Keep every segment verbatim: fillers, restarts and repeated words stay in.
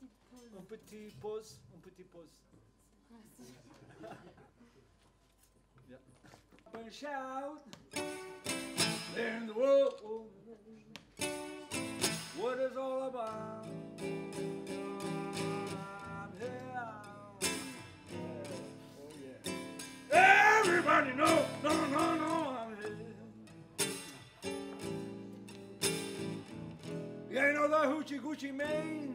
Un petit pause. Un petit pause. Yeah. Up and shout in the world what it's all about. I'm here. Oh yeah. Everybody know, no, no, no, I'm here. You know the hoochie coochie man.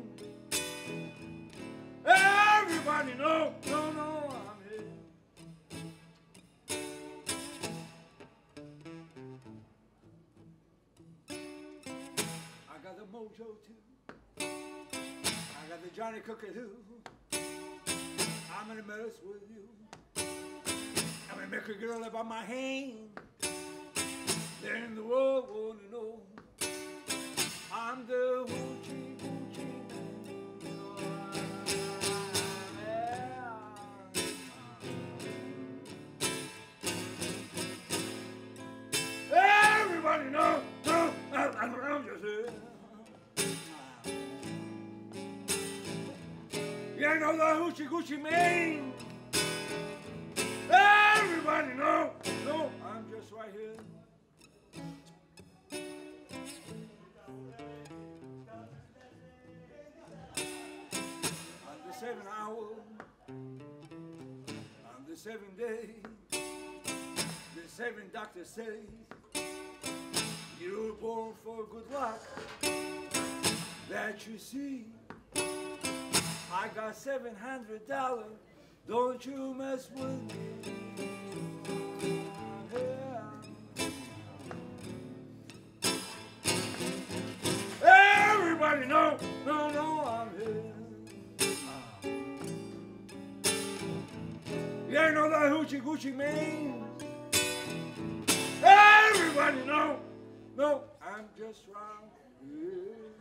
Everybody know, no, no, I'm here. I got the mojo too. I got the Johnny Cookadoo. I'm gonna mess with you. I'm gonna make a girl up on my hand. Then the world wanna know I'm the hoochie coochie man. Everybody know, no, I'm around just here. You know the hoochie coochie man. Everybody know, no, I'm just right here. On the seventh hour, on the seventh day, the seventh doctor says you're born for good luck. That you see, I got seven hundred dollars. Don't you mess with me. Yeah. Everybody know, no, no, I'm here. You know that hoochie coochie man. Everybody know, no, I'm just round here.